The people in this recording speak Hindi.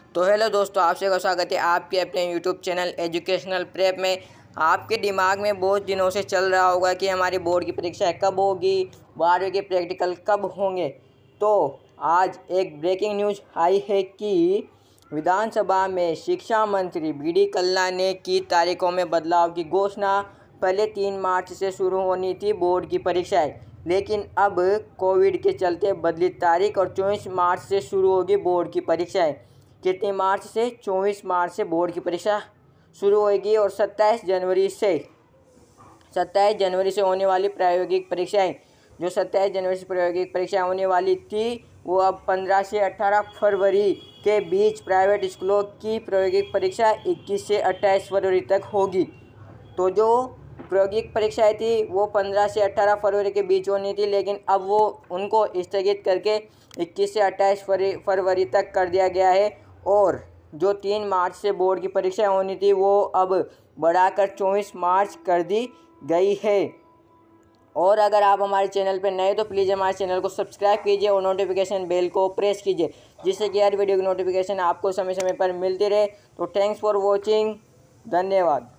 तो हेलो दोस्तों, आपसे स्वागत है आपके अपने यूट्यूब चैनल एजुकेशनल प्रेप में। आपके दिमाग में बहुत दिनों से चल रहा होगा कि हमारी बोर्ड की परीक्षा कब होगी, 12वीं के प्रैक्टिकल कब होंगे। तो आज एक ब्रेकिंग न्यूज़ आई है कि विधानसभा में शिक्षा मंत्री बी.डी. कल्ला ने की तारीखों में बदलाव की घोषणा। पहले 3 मार्च से शुरू होनी थी बोर्ड की परीक्षाएं, लेकिन अब कोविड के चलते बदली तारीख और 24 मार्च से शुरू होगी बोर्ड की परीक्षाएं। कितनी मार्च से? 24 मार्च से बोर्ड की परीक्षा शुरू होगी और 27 जनवरी से होने वाली प्रायोगिक परीक्षाएं, जो 27 जनवरी से प्रायोगिक परीक्षाएं होने वाली थी, वो अब 15 से 18 फरवरी के बीच प्राइवेट स्कूलों की प्रायोगिक परीक्षा 21 से 28 फरवरी तक होगी। तो जो प्रायोगिक परीक्षाएं थी वो 15 से 18 फरवरी के बीच होनी थी, लेकिन अब वो उनको स्थगित करके 21 से 28 फरवरी तक कर दिया गया है। और जो 3 मार्च से बोर्ड की परीक्षाएं होनी थी वो अब बढ़ाकर 24 मार्च कर दी गई है। और अगर आप हमारे चैनल पर नए तो प्लीज़ हमारे चैनल को सब्सक्राइब कीजिए और नोटिफिकेशन बेल को प्रेस कीजिए, जिससे कि हर वीडियो की नोटिफिकेशन आपको समय समय पर मिलती रहे। तो थैंक्स फॉर वॉचिंग, धन्यवाद।